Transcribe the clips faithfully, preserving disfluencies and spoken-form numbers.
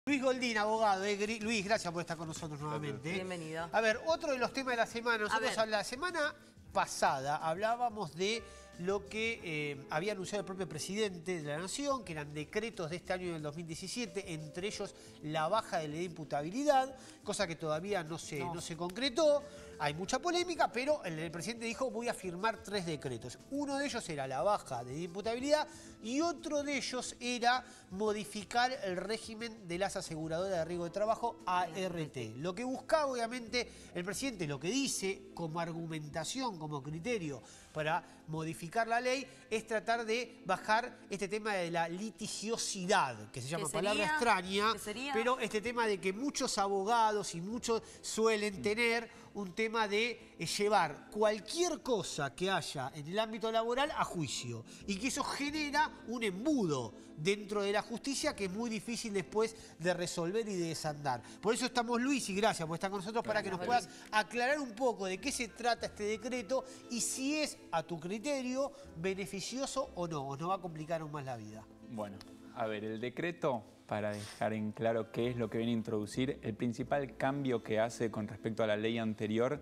Luis Goldín, abogado. Eh. Luis, gracias por estar con nosotros nuevamente. Bienvenido. A ver, otro de los temas de la semana. Nosotros a la semana pasada hablábamos de lo que eh, había anunciado el propio presidente de la Nación, que eran decretos de este año del dos mil diecisiete, entre ellos la baja de la imputabilidad, cosa que todavía no se, no. no se concretó. Hay mucha polémica, pero el, el presidente dijo voy a firmar tres decretos. Uno de ellos era la baja de imputabilidad y otro de ellos era modificar el régimen de las aseguradoras de riesgo de trabajo, A R T. Lo que buscaba, obviamente, el presidente, lo que dice como argumentación, como criterio para modificar la ley, es tratar de bajar este tema de la litigiosidad, que se llama palabra extraña, pero este tema de que muchos abogados y muchos suelen tener un tema de llevar cualquier cosa que haya en el ámbito laboral a juicio y que eso genera un embudo dentro de la justicia que es muy difícil después de resolver y de desandar. Por eso estamos, Luis, y gracias por estar con nosotros, para que nos puedas aclarar un poco de qué se trata este decreto y si es, a tu criterio, beneficioso o no, o nos va a complicar aún más la vida. Bueno, a ver, el decreto, para dejar en claro qué es lo que viene a introducir, el principal cambio que hace con respecto a la ley anterior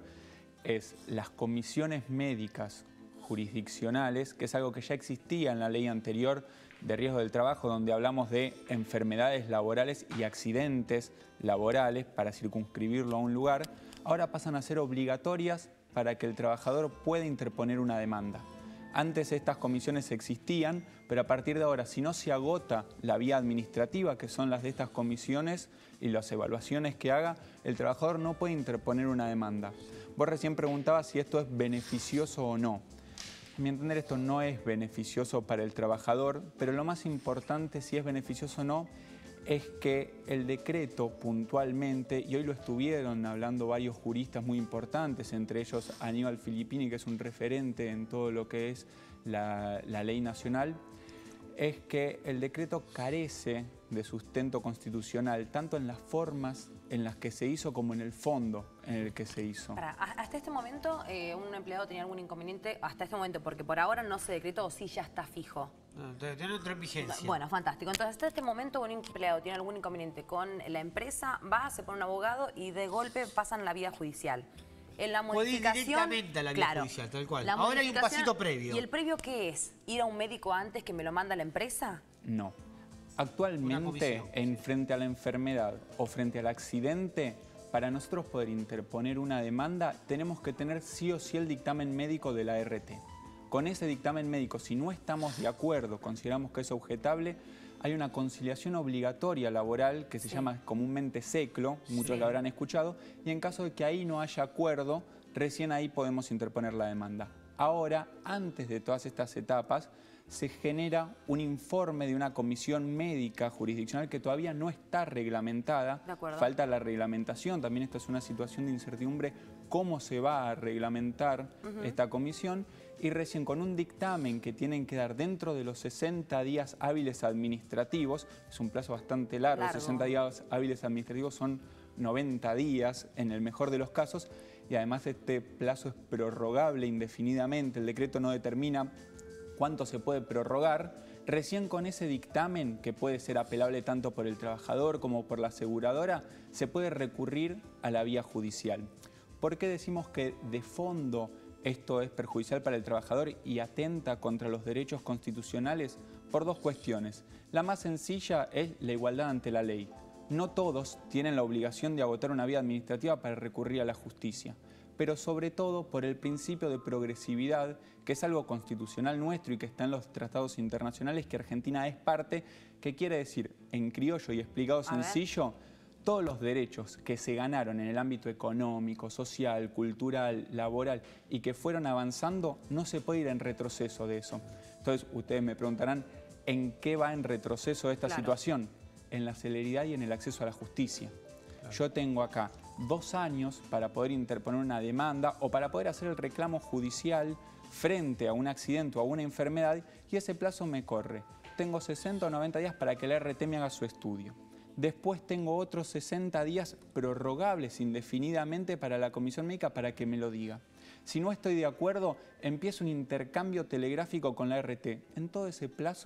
es las comisiones médicas jurisdiccionales, que es algo que ya existía en la ley anterior de riesgo del trabajo, donde hablamos de enfermedades laborales y accidentes laborales para circunscribirlo a un lugar, ahora pasan a ser obligatorias para que el trabajador pueda interponer una demanda. Antes estas comisiones existían, pero a partir de ahora, si no se agota la vía administrativa, que son las de estas comisiones y las evaluaciones que haga, el trabajador no puede interponer una demanda. Vos recién preguntabas si esto es beneficioso o no. A mi entender, esto no es beneficioso para el trabajador, pero lo más importante, si es beneficioso o no, es que el decreto puntualmente, y hoy lo estuvieron hablando varios juristas muy importantes, entre ellos Aníbal Filippini, que es un referente en todo lo que es la, la ley nacional, es que el decreto carece de sustento constitucional, tanto en las formas en las que se hizo como en el fondo en el que se hizo. Para, hasta este momento, eh, ¿un empleado tenía algún inconveniente? Hasta este momento, porque por ahora no se decretó o sí ya está fijo. Tiene otra vigencia. Bueno, fantástico. Entonces, hasta este momento, un empleado tiene algún inconveniente con la empresa, va, se pone un abogado y de golpe pasan la vía judicial. En la modificación, puede ir directamente a la vía claro, judicial, tal cual. Ahora hay un pasito previo. ¿Y el previo qué es? ¿Ir a un médico antes que me lo manda la empresa? No. Actualmente, en frente a la enfermedad o frente al accidente, para nosotros poder interponer una demanda, tenemos que tener sí o sí el dictamen médico de la A R T. Con ese dictamen médico, si no estamos de acuerdo, consideramos que es objetable, hay una conciliación obligatoria laboral que se sí. llama comúnmente SECLO, muchos sí. la habrán escuchado, y en caso de que ahí no haya acuerdo, recién ahí podemos interponer la demanda. Ahora, antes de todas estas etapas, se genera un informe de una comisión médica jurisdiccional que todavía no está reglamentada. Falta la reglamentación, también esta es una situación de incertidumbre, cómo se va a reglamentar uh-huh. esta comisión, y recién con un dictamen que tienen que dar dentro de los sesenta días hábiles administrativos, es un plazo bastante largo, largo. sesenta días hábiles administrativos son noventa días en el mejor de los casos, y además este plazo es prorrogable indefinidamente, el decreto no determina cuánto se puede prorrogar. Recién con ese dictamen, que puede ser apelable tanto por el trabajador como por la aseguradora, se puede recurrir a la vía judicial. ¿Por qué decimos que de fondo esto es perjudicial para el trabajador y atenta contra los derechos constitucionales? Por dos cuestiones. La más sencilla es la igualdad ante la ley. No todos tienen la obligación de agotar una vía administrativa para recurrir a la justicia, pero sobre todo por el principio de progresividad, que es algo constitucional nuestro y que está en los tratados internacionales, que Argentina es parte, que quiere decir, en criollo y explicado sencillo, todos los derechos que se ganaron en el ámbito económico, social, cultural, laboral y que fueron avanzando, no se puede ir en retroceso de eso. Entonces, ustedes me preguntarán, ¿en qué va en retroceso esta claro. situación? En la celeridad y en el acceso a la justicia. Claro. Yo tengo acá dos años para poder interponer una demanda o para poder hacer el reclamo judicial frente a un accidente o a una enfermedad, y ese plazo me corre. Tengo sesenta o noventa días para que la A R T me haga su estudio. Después tengo otros sesenta días prorrogables indefinidamente para la comisión médica para que me lo diga. Si no estoy de acuerdo, empiezo un intercambio telegráfico con la A R T. En todo ese plazo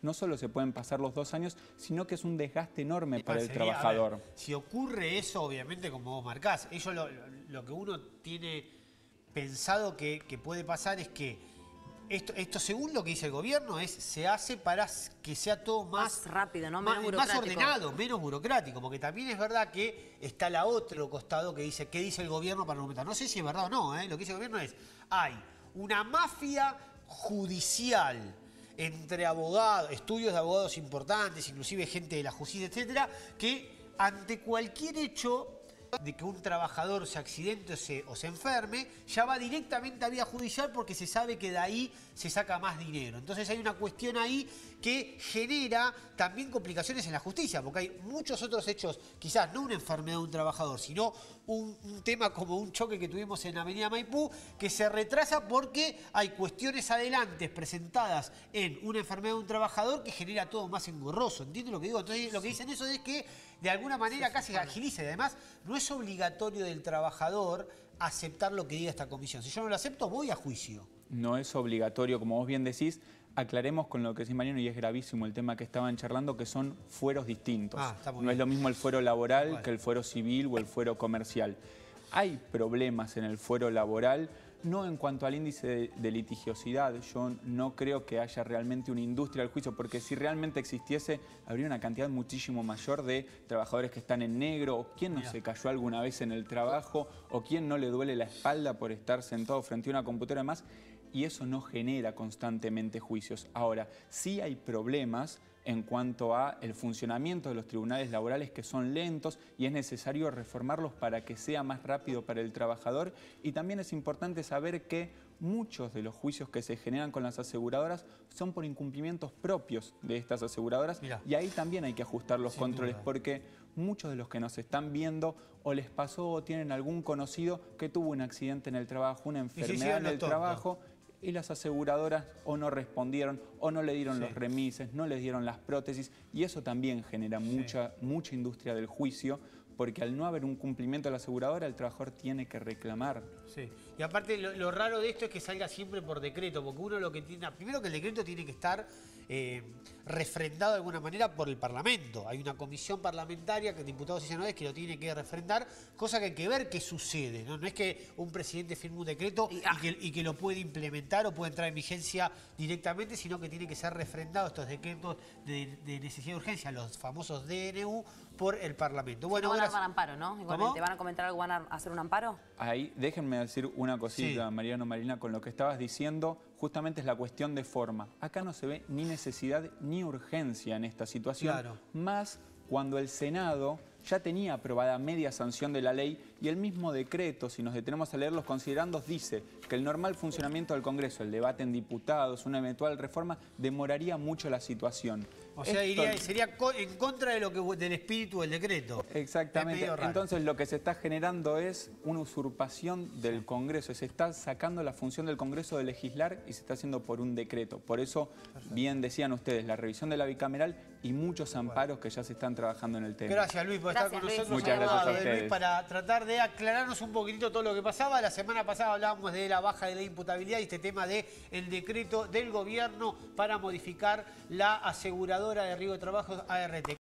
no solo se pueden pasar los dos años, sino que es un desgaste enorme Y para el sería, trabajador. Ver, si ocurre eso, obviamente, como vos marcás, ellos lo, lo, lo que uno tiene pensado que, que puede pasar es que Esto, esto, según lo que dice el gobierno, es se hace para que sea todo más, más rápido, ¿no? Más, menos burocrático. más ordenado, menos burocrático. Porque también es verdad que está la otro costado que dice qué dice el gobierno para argumentar. No sé si es verdad o no, ¿eh? Lo que dice el gobierno es hay una mafia judicial entre abogados, estudios de abogados importantes, inclusive gente de la justicia, etcétera, que ante cualquier hecho de que un trabajador se accidente o se, o se enferme, ya va directamente a vía judicial porque se sabe que de ahí se saca más dinero. Entonces hay una cuestión ahí que genera también complicaciones en la justicia, porque hay muchos otros hechos, quizás no una enfermedad de un trabajador, sino un, un tema como un choque que tuvimos en Avenida Maipú, que se retrasa porque hay cuestiones adelantes presentadas en una enfermedad de un trabajador que genera todo más engorroso. ¿Entiendes lo que digo? Entonces lo que dicen eso es que de alguna manera casi se agiliza. Y además no es obligatorio del trabajador aceptar lo que diga esta comisión. Si yo no lo acepto, voy a juicio. No es obligatorio, como vos bien decís. Aclaremos con lo que decís, Mariano, y es gravísimo el tema que estaban charlando, que son fueros distintos. Ah, está muy no bien. es lo mismo el fuero laboral Igual. que el fuero civil o el fuero comercial. Hay problemas en el fuero laboral, no en cuanto al índice de, de litigiosidad. Yo no creo que haya realmente una industria del juicio, porque si realmente existiese, habría una cantidad muchísimo mayor de trabajadores que están en negro, o quién no Mirá. se cayó alguna vez en el trabajo, o quién no le duele la espalda por estar sentado frente a una computadora y demás. Y eso no genera constantemente juicios. Ahora, sí hay problemas en cuanto a el funcionamiento de los tribunales laborales que son lentos y es necesario reformarlos para que sea más rápido para el trabajador. Y también es importante saber que muchos de los juicios que se generan con las aseguradoras son por incumplimientos propios de estas aseguradoras. Mirá. Y ahí también hay que ajustar los Sin controles duda. porque muchos de los que nos están viendo o les pasó o tienen algún conocido que tuvo un accidente en el trabajo, una se enfermedad hicieron en los el tontos. trabajo. Y las aseguradoras o no respondieron o no le dieron Sí. los remises, no les dieron las prótesis y eso también genera mucha, mucha industria del juicio porque al no haber un cumplimiento de la aseguradora el trabajador tiene que reclamar. Sí. Y aparte lo, lo raro de esto es que salga siempre por decreto, porque uno lo que tiene... Primero que el decreto tiene que estar eh, refrendado de alguna manera por el Parlamento. Hay una comisión parlamentaria, que diputados y senadores, que lo tiene que refrendar, cosa que hay que ver qué sucede, ¿no? No es que un presidente firme un decreto Y, y, ah. que, y que lo puede implementar o puede entrar en vigencia directamente, sino que tiene que ser refrendado estos decretos de, de necesidad de urgencia, los famosos D N U, por el Parlamento. Bueno, no van a gracias. armar amparo, ¿no? Igualmente, ¿van a comentar algo? ¿Van a hacer un amparo? Ahí, déjenme decir una cosita, Sí. Mariano, Marina, con lo que estabas diciendo, justamente es la cuestión de forma. Acá no se ve ni necesidad ni urgencia en esta situación, Claro. más cuando el Senado ya tenía aprobada media sanción de la ley y el mismo decreto, si nos detenemos a leer los considerandos, dice que el normal funcionamiento del Congreso, el debate en diputados, una eventual reforma, demoraría mucho la situación. O sea, Esto- iría, sería co- en contra de lo que, del espíritu del decreto. Exactamente. Es medio raro. Entonces lo que se está generando es una usurpación del Congreso. Se está sacando la función del Congreso de legislar y se está haciendo por un decreto. Por eso, bien decían ustedes, la revisión de la bicameral y muchos amparos que ya se están trabajando en el tema. Gracias, Luis, por estar Gracias, con Luis. nosotros. Muchas gracias a Amable, Luis, ustedes. para tratar de aclararnos un poquitito todo lo que pasaba. La semana pasada hablábamos de la baja de la imputabilidad y este tema de el decreto del gobierno para modificar la aseguradora de riesgo de trabajo A R T.